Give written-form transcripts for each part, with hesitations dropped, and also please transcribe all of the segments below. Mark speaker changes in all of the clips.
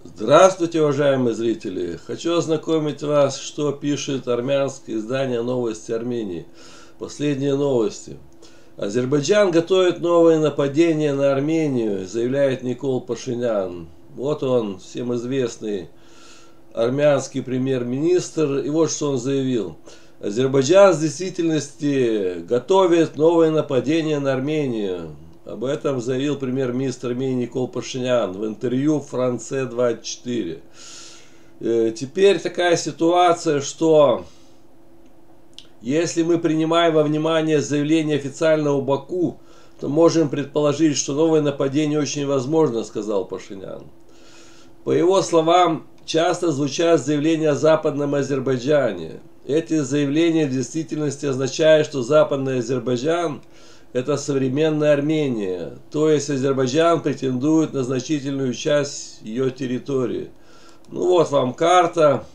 Speaker 1: Здравствуйте, уважаемые зрители! Хочу ознакомить вас, что пишет армянское издание «Новости Армении». Последние новости. Азербайджан готовит новое нападение на Армению, заявляет Никол Пашинян. Вот он, всем известный армянский премьер-министр, и вот что он заявил. Азербайджан в действительности готовит новое нападение на Армению. Об этом заявил премьер-министр Армении Никол Пашинян в интервью Франце 24. Теперь такая ситуация, что если мы принимаем во внимание заявление официального Баку, то можем предположить, что новое нападение очень возможно, сказал Пашинян. По его словам, часто звучат заявления о Западном Азербайджане. Эти заявления в действительности означают, что Западный Азербайджан – это современная Армения, то есть Азербайджан претендует на значительную часть ее территории. Ну вот вам карта.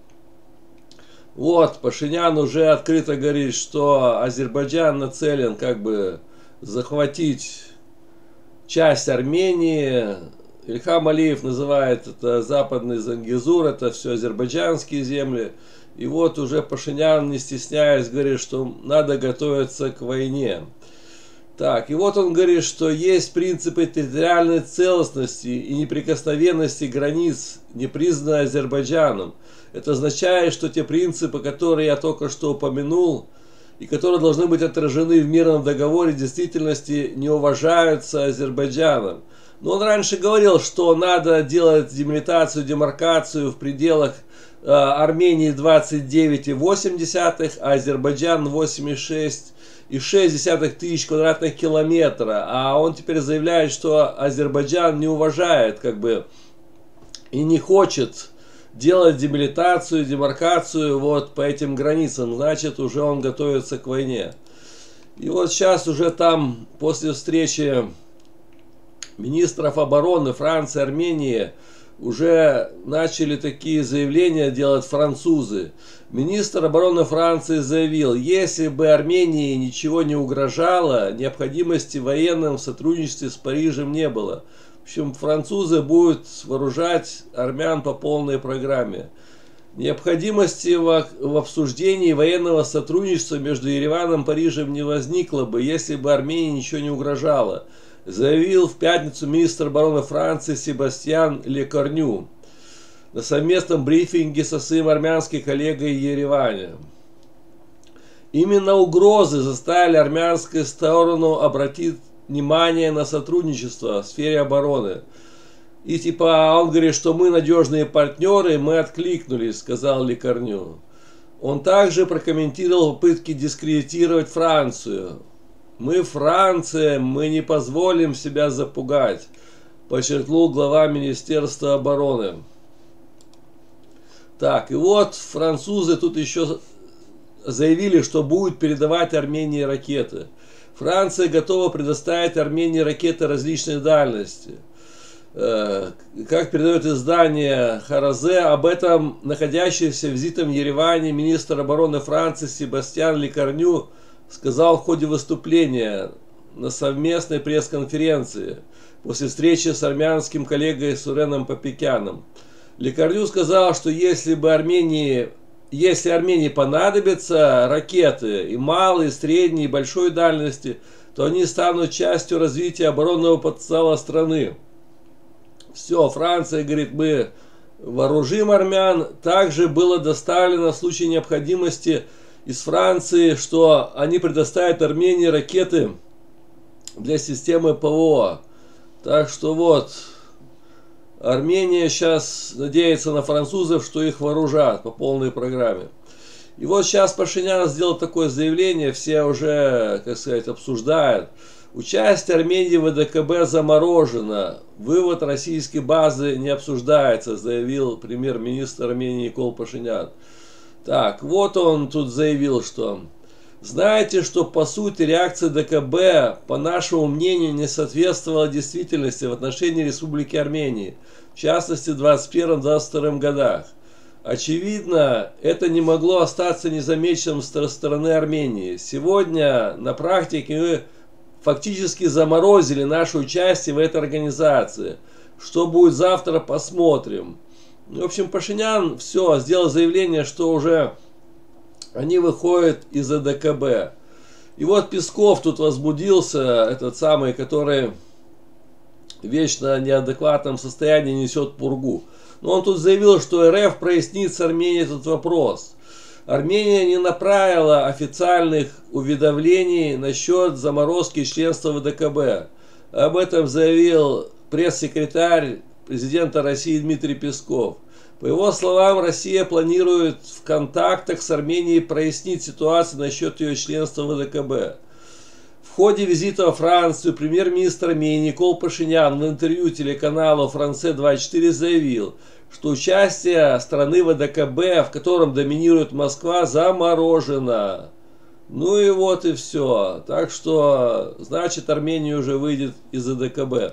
Speaker 1: Вот, Пашинян уже открыто говорит, что Азербайджан нацелен как бы захватить часть Армении. Ильхам Алиев называет это Западный Зангезур, это все азербайджанские земли. И вот уже Пашинян, не стесняясь, говорит, что надо готовиться к войне. Так, и вот он говорит, что есть принципы территориальной целостности и неприкосновенности границ, не признанные Азербайджаном. Это означает, что те принципы, которые я только что упомянул, и которые должны быть отражены в мирном договоре, в действительности не уважаются Азербайджаном. Но он раньше говорил, что надо делать делимитацию, демаркацию в пределах Армении 29,8, а Азербайджан 86,6 тысяч квадратных километра. А он теперь заявляет, что Азербайджан не уважает и не хочет делать демилитацию, демаркацию вот по этим границам. Значит, уже он готовится к войне. И вот сейчас уже там, после встречи министров обороны Франции, Армении, уже начали такие заявления делать французы. Министр обороны Франции заявил, если бы Армении ничего не угрожало, необходимости в военном сотрудничестве с Парижем не было. В общем, французы будут вооружать армян по полной программе. Необходимости в обсуждении военного сотрудничества между Ереваном и Парижем не возникло бы, если бы Армении ничего не угрожало, заявил в пятницу министр обороны Франции Себастьян Лекорню на совместном брифинге со своим армянским коллегой в Ереване. Именно угрозы заставили армянскую сторону обратить внимание на сотрудничество в сфере обороны. И он говорит, что мы надежные партнеры, мы откликнулись, сказал Лекорню. Он также прокомментировал попытки дискредитировать Францию. Мы Франция, мы не позволим себя запугать, подчеркнул глава Министерства обороны. Так, и вот французы тут еще заявили, что будут передавать Армении ракеты. Франция готова предоставить Армении ракеты различной дальности. Как передает издание Харазе, об этом находящийся визитом в Ереване министр обороны Франции Себастьян Лекорню сказал в ходе выступления на совместной пресс-конференции после встречи с армянским коллегой Суреном Папикяном. Лекорню сказал, что если Армении понадобятся ракеты и малой, и средней, и большой дальности, то они станут частью развития оборонного потенциала страны. Все, Франция говорит, мы вооружим армян. Также было доставлено в случае необходимости из Франции, что они предоставят Армении ракеты для системы ПВО. Так что вот, Армения сейчас надеется на французов, что их вооружат по полной программе. И вот сейчас Пашинян сделал такое заявление, все уже, обсуждают. Участие Армении в ВДКБ заморожено, вывод российской базы не обсуждается, заявил премьер-министр Армении Никол Пашинян. Так, вот он тут заявил, что знаете, что по сути реакция ДКБ, по нашему мнению, не соответствовала действительности в отношении Республики Армении, в частности в 2021-2022 годах. Очевидно, это не могло остаться незамеченным со стороны Армении. Сегодня на практике мы фактически заморозили наше участие в этой организации. Что будет завтра, посмотрим. В общем, Пашинян все, сделал заявление, что уже они выходят из АДКБ. И вот Песков тут возбудился, этот самый, который в вечно неадекватном состоянии несет пургу. Но он тут заявил, что РФ прояснит с Арменией этот вопрос. Армения не направила официальных уведомлений насчет заморозки членства в ВДКБ. Об этом заявил пресс-секретарь президента России Дмитрий Песков. По его словам, Россия планирует в контактах с Арменией прояснить ситуацию насчет ее членства в ВДКБ. В ходе визита во Францию премьер-министр Армении Никол Пашинян в интервью телеканалу «Франце 24» заявил, что участие страны в ВДКБ, в котором доминирует Москва, заморожено. Ну и вот и все. Так что, значит, Армения уже выйдет из ВДКБ.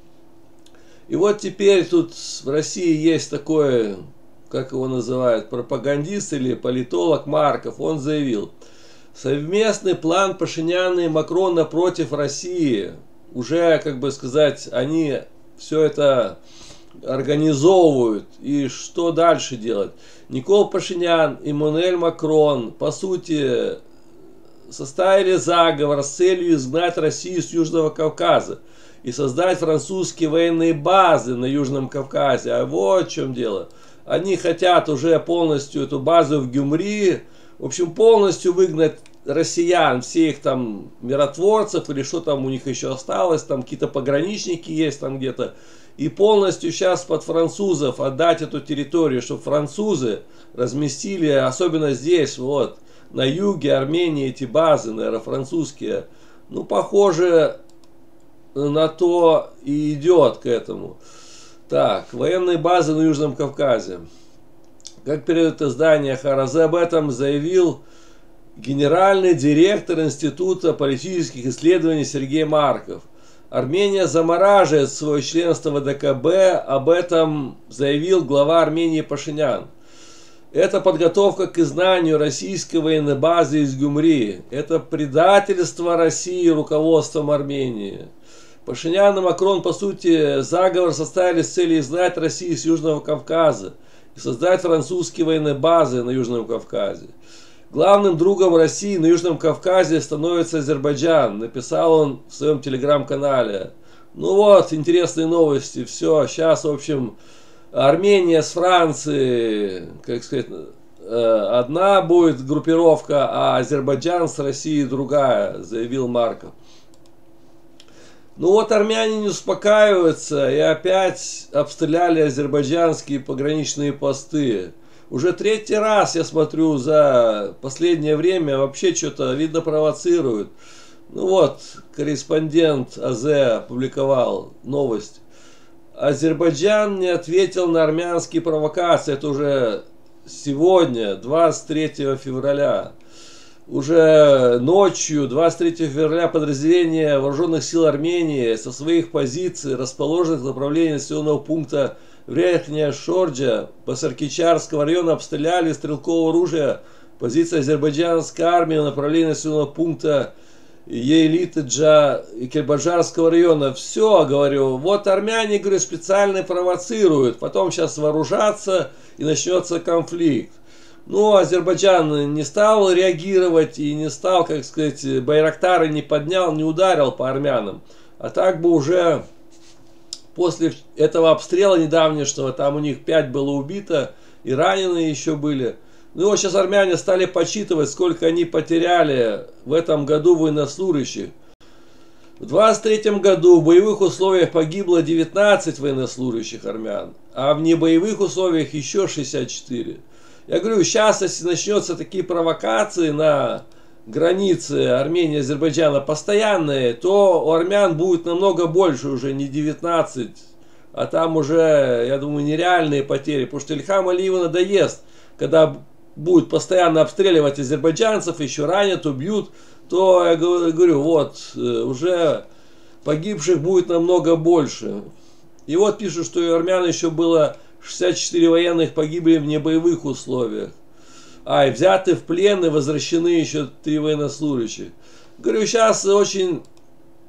Speaker 1: И вот теперь тут в России есть такой, как его называют, пропагандист или политолог Марков. Он заявил, совместный план Пашиняна и Макрона против России. Уже, как бы сказать, они все это организовывают. И что дальше делать? Никол Пашинян и Эммануэль Макрон, по сути, составили заговор с целью изгнать Россию с Южного Кавказа и создать французские военные базы на Южном Кавказе. А вот в чем дело. Они хотят уже полностью эту базу в Гюмри, в общем, полностью выгнать россиян, всех там миротворцев или что там у них еще осталось, там какие-то пограничники есть там где-то, и полностью сейчас под французов отдать эту территорию, чтобы французы разместили, особенно здесь, вот, на юге Армении эти базы, наверное, французские. Ну, похоже, на то и идет к этому. Так, военные базы на Южном Кавказе. Как передает издание Харазы, об этом заявил генеральный директор Института политических исследований Сергей Марков. Армения замораживает свое членство в ВДКБ, об этом заявил глава Армении Пашинян. Это подготовка к изгнанию российской военной базы из Гюмри. Это предательство России руководством Армении. Пашинян и Макрон, по сути, заговор составили с целью изгнать Россию с Южного Кавказа и создать французские военные базы на Южном Кавказе. Главным другом России на Южном Кавказе становится Азербайджан, написал он в своем телеграм-канале. Ну вот, интересные новости. Все, сейчас, в общем, Армения с Францией, как сказать, одна будет группировка, а Азербайджан с Россией другая, заявил Марков. Ну вот армяне не успокаиваются и опять обстреляли азербайджанские пограничные посты. Уже третий раз я смотрю за последнее время, вообще что-то видно провоцируют. Ну вот, корреспондент АЗ опубликовал новость. Азербайджан не ответил на армянские провокации. Это уже сегодня, 23 февраля. Уже ночью, 23 февраля, подразделения вооруженных сил Армении со своих позиций, расположенных в направлении населенного пункта Верхняя Шорджа, Басаркичарского района, обстреляли стрелкового оружия позиции азербайджанской армии в направлении населенного пункта Ейлитыджа и Кельбаджарского района. Все, говорю, вот армяне, говорю, специально провоцируют, потом сейчас вооружатся и начнется конфликт. Ну, Азербайджан не стал реагировать и не стал, как сказать, байрактары не поднял, не ударил по армянам. А так бы уже после этого обстрела недавнешнего, там у них 5 было убито и раненые еще были. Ну и вот сейчас армяне стали подсчитывать, сколько они потеряли в этом году военнослужащих. В 23 году в боевых условиях погибло 19 военнослужащих армян, а в небоевых условиях еще 64. Я говорю, сейчас, если начнется такие провокации на границе Армении и Азербайджана постоянные, то у армян будет намного больше, уже не 19, а там уже, я думаю, нереальные потери. Потому что Ильхам Алиеву надоест, когда будет постоянно обстреливать азербайджанцев, еще ранят, убьют, то я говорю, вот, уже погибших будет намного больше. И вот пишут, что у армян еще было 64 военных погибли в небоевых условиях. И взяты в плен и возвращены еще 3 военнослужащих. Говорю, сейчас очень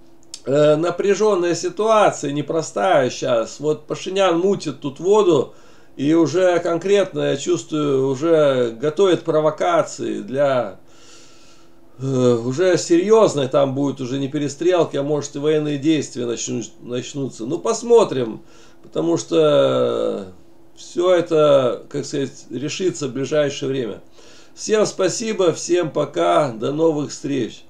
Speaker 1: напряженная ситуация, непростая сейчас. Вот Пашинян мутит тут воду, и уже конкретно, я чувствую, уже готовит провокации для... уже серьезной там будет, уже не перестрелки, а может и военные действия начнутся. Ну, посмотрим, потому что все это, как сказать, решится в ближайшее время. Всем спасибо, всем пока, до новых встреч.